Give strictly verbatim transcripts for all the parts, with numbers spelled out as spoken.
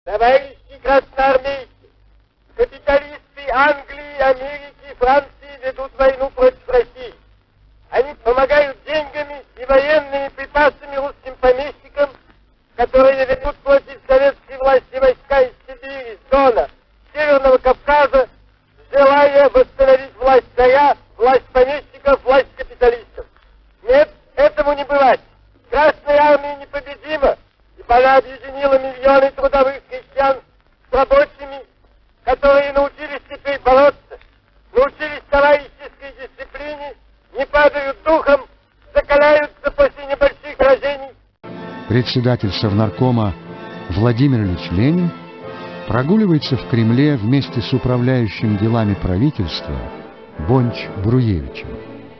Товарищи красноармейцы, капиталисты Англии, Америки, Франции ведут войну против России. Они помогают деньгами и военными припасами русским помещикам, которые ведут против советской власти войска из Сибири, с Дона, Северного Кавказа, желая восстановить власть царя, власть помещиков, власть капиталистов. Нет, этому не бывать. Красная армия непобедима, ибо она объединила миллионы трудовых крестьян с рабочими, которые научились теперь бороться, научились товарищеской дисциплине, не падают духом, закаляются после небольших сражений. Председатель Совнаркома Владимир Ильич Ленин прогуливается в Кремле вместе с управляющим делами правительства Бонч-Бруевичем.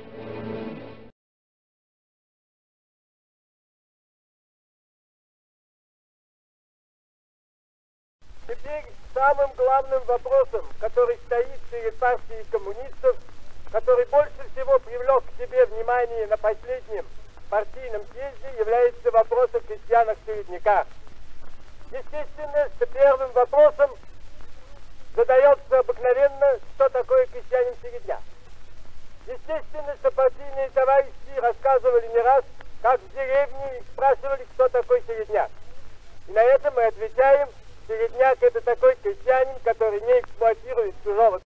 Теперь самым главным вопросом, который стоит перед партией коммунистов, который больше всего привлек к себе внимание на последнем партийном съезде, является вопрос о крестьянах-середняках. Естественно, что первым вопросом задается обыкновенно, что такое крестьянин-середняк. Естественно, что партийные товарищи рассказывали не раз, как в деревне спрашивали, кто такой середняк. И на это мы отвечаем: середняк — это такой крестьянин, который не эксплуатирует чужого